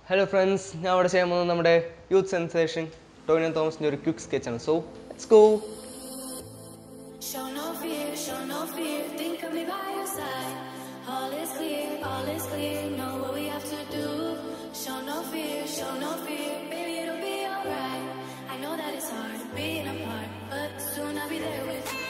Hello friends, now we are going youth sensation Tovino Thomas quick sketch. So let's go. Show no fear, think of me by your side. All is clear, know what we have to do. Show no fear, baby, it'll be alright. I know that it's hard being apart, but soon I'll be there with you.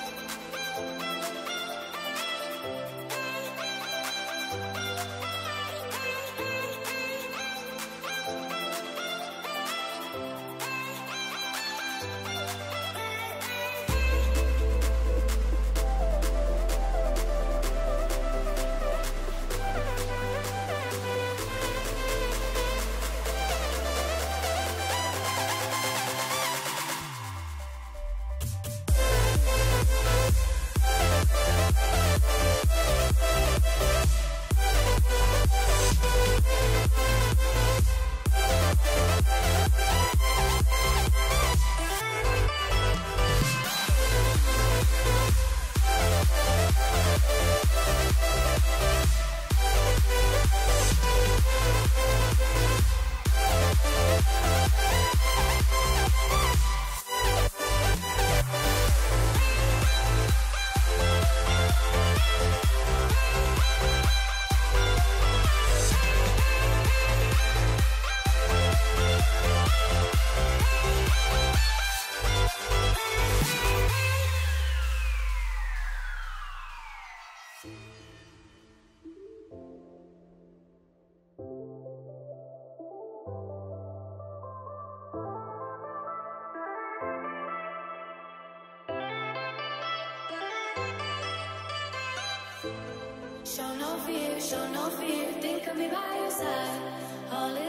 Show no fear, think of me by your side. All is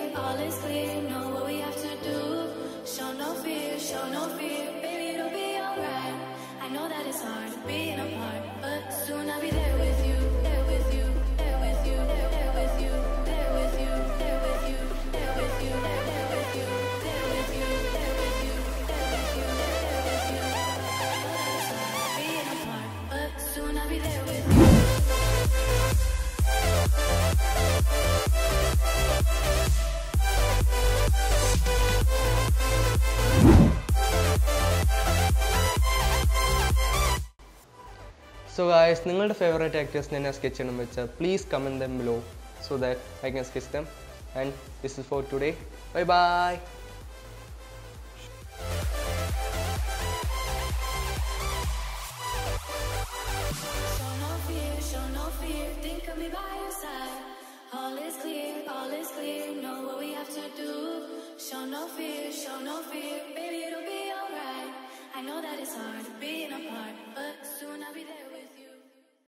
clear, know what we have to do. Show no fear, baby, it'll be alright. I know that it's hard being apart, but soon I'll be there with you, there with you, there with you, there with you, there with you, there with you, there with you, there with you, there with you, there with you, there with you, there with you. I know that it's hard being apart, but soon I'll be there with you. So guys, your favorite actors sketch please comment them below so that I can sketch them. And this is for today. Bye bye. Show no fear, think of me by your side. All is clear, know what we have to do. Show no fear,